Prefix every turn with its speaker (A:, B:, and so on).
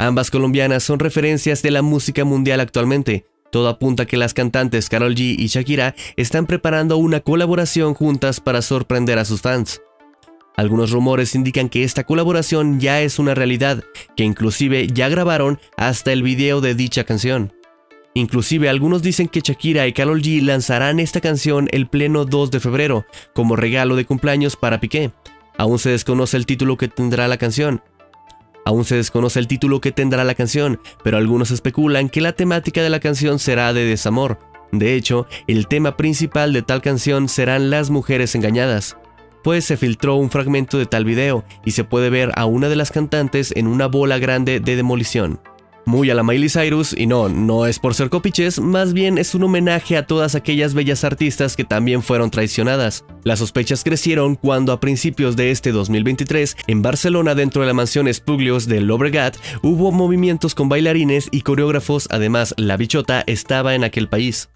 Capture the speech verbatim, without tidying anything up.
A: Ambas colombianas son referencias de la música mundial actualmente. Todo apunta a que las cantantes Karol G y Shakira están preparando una colaboración juntas para sorprender a sus fans. Algunos rumores indican que esta colaboración ya es una realidad, que inclusive ya grabaron hasta el video de dicha canción. Inclusive algunos dicen que Shakira y Karol G lanzarán esta canción el pleno dos de febrero, como regalo de cumpleaños para Piqué. Aún se desconoce el título que tendrá la canción. Aún se desconoce el título que tendrá la canción, pero algunos especulan que la temática de la canción será de desamor. De hecho, el tema principal de tal canción serán las mujeres engañadas. Pues se filtró un fragmento de tal video y se puede ver a una de las cantantes en una bola grande de demolición. Muy a la Miley Cyrus, y no, no es por ser copiches, más bien es un homenaje a todas aquellas bellas artistas que también fueron traicionadas. Las sospechas crecieron cuando a principios de este dos mil veintitrés, en Barcelona, dentro de la mansión Espuglios de Llobregat, hubo movimientos con bailarines y coreógrafos. Además, la bichota estaba en aquel país.